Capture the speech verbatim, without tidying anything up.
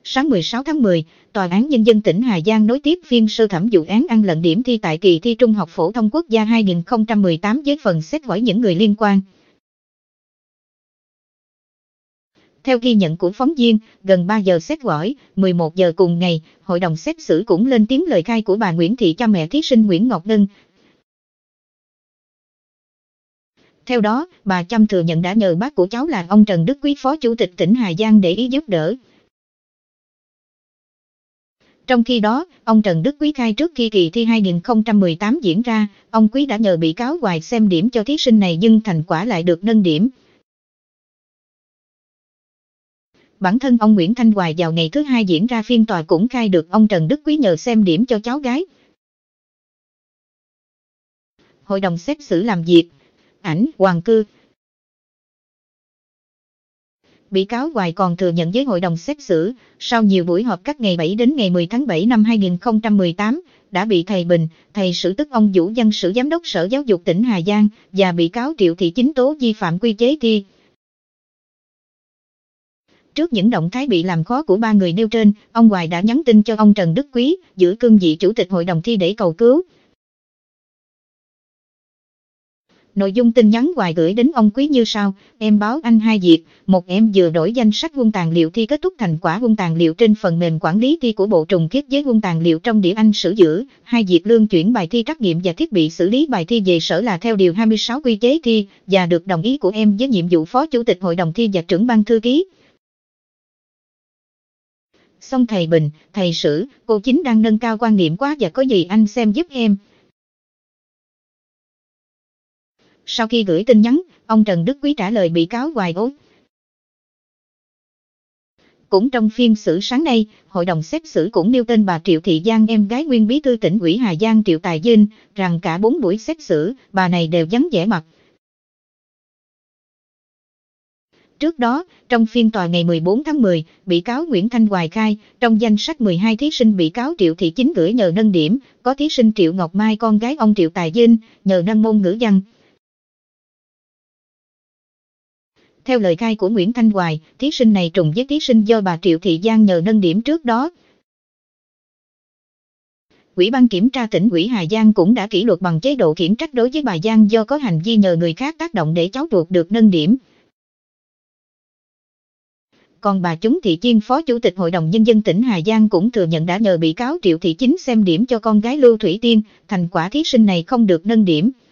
Sáng mười sáu tháng mười, Tòa án Nhân dân tỉnh Hà Giang nối tiếp phiên sơ thẩm vụ án ăn lận điểm thi tại kỳ thi Trung học phổ thông quốc gia hai nghìn không trăm mười tám với phần xét hỏi những người liên quan. Theo ghi nhận của phóng viên, gần ba giờ xét hỏi, mười một giờ cùng ngày, hội đồng xét xử cũng lên tiếng lời khai của bà Nguyễn Thị, cha mẹ thí sinh Nguyễn Ngọc Ngân. Theo đó, bà Trâm thừa nhận đã nhờ bác của cháu là ông Trần Đức Quý, Phó Chủ tịch tỉnh Hà Giang để ý giúp đỡ. Trong khi đó, ông Trần Đức Quý khai trước khi kỳ thi hai nghìn không trăm mười tám diễn ra, ông Quý đã nhờ bị cáo Hoài xem điểm cho thí sinh này nhưng thành quả lại được nâng điểm. Bản thân ông Nguyễn Thanh Hoài vào ngày thứ hai diễn ra phiên tòa cũng khai được ông Trần Đức Quý nhờ xem điểm cho cháu gái. Hội đồng xét xử làm việc. Ảnh Hoàng Cư. Bị cáo Hoài còn thừa nhận với hội đồng xét xử, sau nhiều buổi họp các ngày bảy đến ngày mười tháng bảy năm hai nghìn không trăm mười tám, đã bị thầy Bình, thầy Sử tức ông Vũ Văn Sử Giám đốc Sở Giáo dục tỉnh Hà Giang, và bị cáo Triệu Thị Chính tố vi phạm quy chế thi. Trước những động thái bị làm khó của ba người nêu trên, ông Hoài đã nhắn tin cho ông Trần Đức Quý, giữ cương vị Chủ tịch Hội đồng thi để cầu cứu. Nội dung tin nhắn Hoài gửi đến ông Quý như sau: em báo anh hai việc, một em vừa đổi danh sách quân tài liệu thi kết thúc thành quả quân tài liệu trên phần mềm quản lý thi của Bộ trùng khiết với quân tài liệu trong đĩa anh sử giữ, hai việc lương chuyển bài thi trắc nghiệm và thiết bị xử lý bài thi về sở là theo điều hai mươi sáu quy chế thi, và được đồng ý của em với nhiệm vụ Phó Chủ tịch Hội đồng thi và trưởng ban thư ký. Xong thầy Bình, thầy Sử, cô Chính đang nâng cao quan niệm quá và có gì anh xem giúp em. Sau khi gửi tin nhắn, ông Trần Đức Quý trả lời bị cáo Hoài ố. Cũng trong phiên xử sáng nay, hội đồng xét xử cũng nêu tên bà Triệu Thị Giang, em gái nguyên bí thư tỉnh ủy Hà Giang Triệu Tài Vinh, rằng cả bốn buổi xét xử, bà này đều vắng vẻ mặt. Trước đó, trong phiên tòa ngày mười bốn tháng mười, bị cáo Nguyễn Thanh Hoài khai, trong danh sách mười hai thí sinh bị cáo Triệu Thị Chính gửi nhờ nâng điểm, có thí sinh Triệu Ngọc Mai con gái ông Triệu Tài Vinh, nhờ nâng môn ngữ văn. Theo lời khai của Nguyễn Thanh Hoài, thí sinh này trùng với thí sinh do bà Triệu Thị Giang nhờ nâng điểm trước đó. Ủy ban kiểm tra tỉnh ủy Hà Giang cũng đã kỷ luật bằng chế độ khiển trách đối với bà Giang do có hành vi nhờ người khác tác động để cháu ruột được nâng điểm. Còn bà Chúng Thị Chiên, Phó Chủ tịch Hội đồng Nhân dân tỉnh Hà Giang cũng thừa nhận đã nhờ bị cáo Triệu Thị Chính xem điểm cho con gái Lưu Thủy Tiên, thành quả thí sinh này không được nâng điểm.